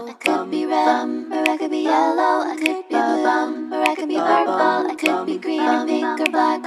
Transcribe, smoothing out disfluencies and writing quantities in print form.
I could be red, or I could be yellow, I could be blue, or I could be purple, I could be green or pink or black